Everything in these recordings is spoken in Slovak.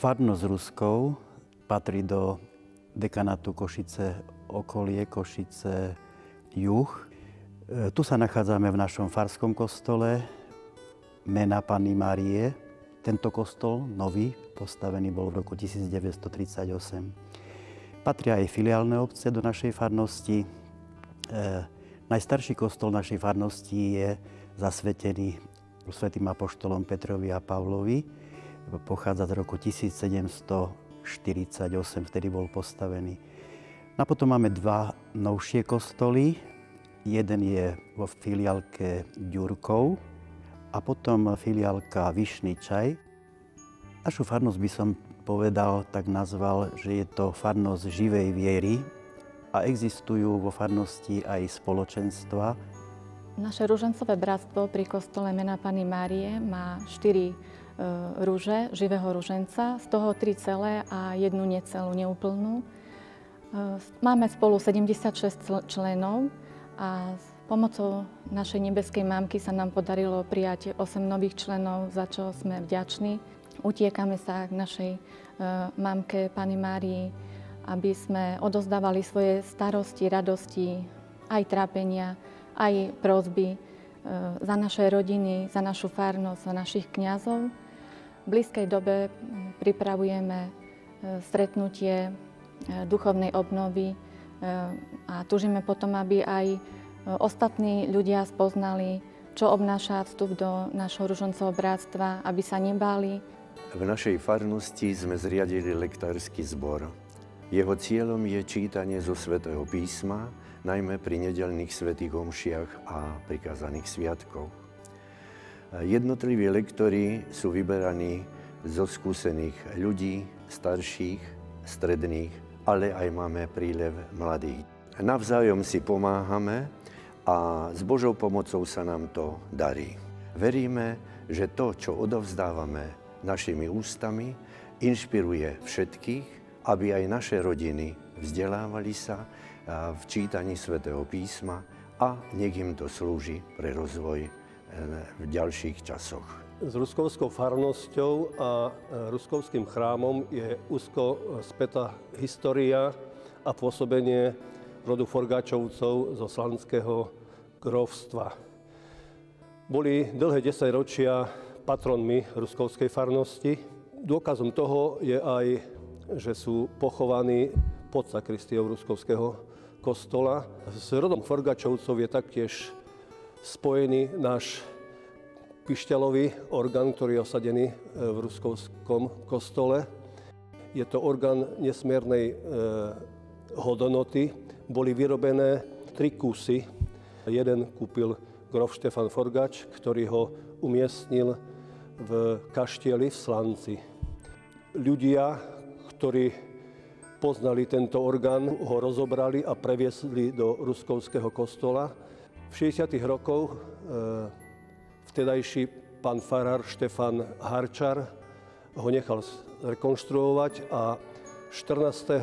Farnosť Ruskov patrí do dekanátu Košice okolie, Košice juh. Tu sa nachádzame v našom farskom kostole Mena Panny Márie. Tento kostol, nový, postavený bol v roku 1938. Patria aj filiálne obce do našej farnosti. Najstarší kostol našej farnosti je zasvetený svätým apoštolom Petrovi a Pavlovi. Pochádza z roku 1748, vtedy bol postavený. A potom máme dva novšie kostoly. Jeden je vo filiálke Ďurkov a potom filiálka Vyšný Čaj. Našu farnosť by som povedal, tak nazval, že je to farnosť živej viery a existujú vo farnosti aj spoločenstva. Naše ružencové bratstvo pri kostole Mena Panny Márie má 4 rúže živého ruženca, z toho 3 celé a 1 necelú, neúplnú. Máme spolu 76 členov a s pomocou našej nebeskej mamky sa nám podarilo prijať 8 nových členov, za čo sme vďační. Utiekame sa k našej mamke Panny Márii, aby sme odozdávali svoje starosti, radosti, aj trápenia, aj prosby za naše rodiny, za našu farnosť, za našich kňazov. V blízkej dobe pripravujeme stretnutie duchovnej obnovy a túžime potom, aby aj ostatní ľudia spoznali, čo obnáša vstup do nášho ružencového bratstva, aby sa nebáli. V našej farnosti sme zriadili lektársky zbor. Jeho cieľom je čítanie zo Svätého písma, najmä pri nedeľných svätých omšiach a prikázaných sviatkov. Jednotliví lektori sú vyberaní zo skúsených ľudí, starších, stredných, ale aj máme prílev mladých. Navzájom si pomáhame a s Božou pomocou sa nám to darí. Veríme, že to, čo odovzdávame našimi ústami, inšpiruje všetkých, aby aj naše rodiny vzdelávali sa v čítaní Svätého písma a nech im to slúži pre rozvoj v ďalších časoch. S ruskovskou farnosťou a ruskovským chrámom je úzko spätá história a pôsobenie rodu Forgáčovcov zo Slanského grófstva. Boli dlhé 10 ročia patronmi ruskovskej farnosti. Dôkazom toho je aj, že sú pochovaní pod sakristiou ruskovského kostola. S rodom Forgáčovcov je taktiež spojený náš pišťalový orgán, ktorý je osadený v ruskovskom kostole. Je to orgán nesmiernej hodnoty. Boli vyrobené 3 kusy. Jeden kúpil grof Štefan Forgáč, ktorý ho umiestnil v kaštieli v Slanci. Ľudia, ktorí poznali tento orgán, ho rozobrali a previesli do ruskovského kostola. V 60. rokoch vtedajší pán farár Štefan Harčar ho nechal rekonštruovať a 14.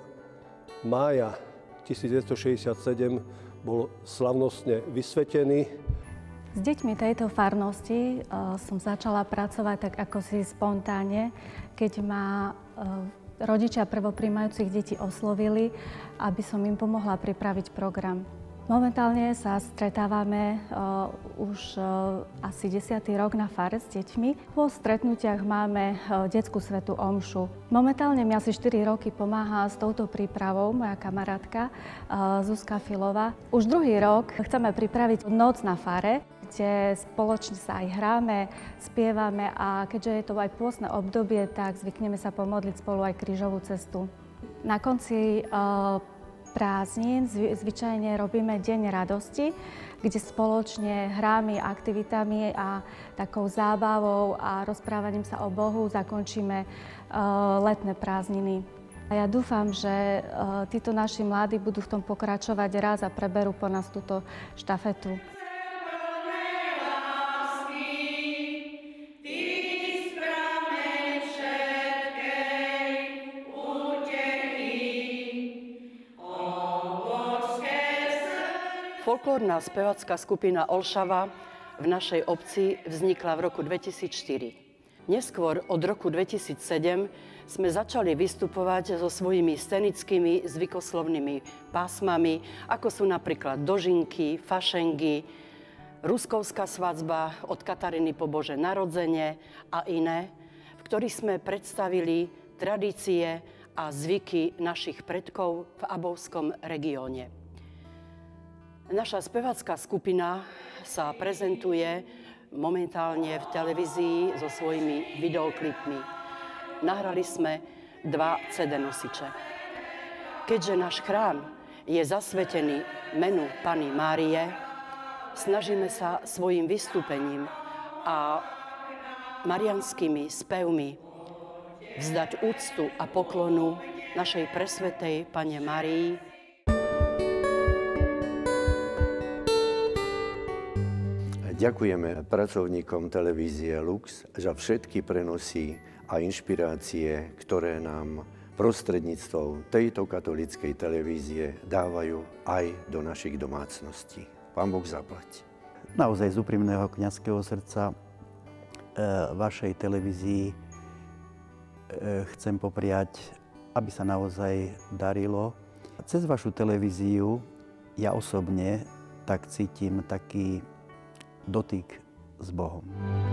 mája 1967 bol slavnostne vysvetený. S deťmi tejto farnosti som začala pracovať tak ako si spontánne, keď ma rodičia prvopríjmajúcich detí oslovili, aby som im pomohla pripraviť program. Momentálne sa stretávame už asi 10. rok na fare s deťmi. Po stretnutiach máme detskú svätú omšu. Momentálne mi asi 4 roky pomáha s touto prípravou moja kamarátka Zuzka Filová. Už druhý rok chceme pripraviť noc na fare, kde spoločne sa aj hráme, spievame a keďže je to aj pôstne obdobie, tak zvykneme sa pomodliť spolu aj krížovú cestu. Na konci prázdnin zvyčajne robíme Deň radosti, kde spoločne hrámi, aktivitami a takou zábavou a rozprávaním sa o Bohu zakončíme letné prázdniny. A ja dúfam, že títo naši mladí budú v tom pokračovať raz a preberú po nás túto štafetu. Folklórna spevácka skupina Olšava v našej obci vznikla v roku 2004. Neskôr od roku 2007 sme začali vystupovať so svojimi scenickými zvykoslovnými pásmami, ako sú napríklad Dožinky, Fašengy, Ruskovská svadba od Kataríny po Bože narodzenie a iné, v ktorých sme predstavili tradície a zvyky našich predkov v Abovskom regióne. Naša spevácka skupina sa prezentuje momentálne v televízii so svojimi videoklipmi. Nahrali sme 2 CD nosiče. Keďže náš chrám je zasvetený menu Panny Márie, snažíme sa svojim vystúpením a marianskými spevmi vzdať úctu a poklonu našej presvätej Panne Márii. Ďakujeme pracovníkom televízie Lux za všetky prenosy a inšpirácie, ktoré nám prostredníctvom tejto katolíckej televízie dávajú aj do našich domácností. Pán Boh zaplať. Naozaj z úprimného kňazského srdca vašej televízii chcem popriať, aby sa naozaj darilo. Cez vašu televíziu ja osobne tak cítim taký dotyk s Bohom.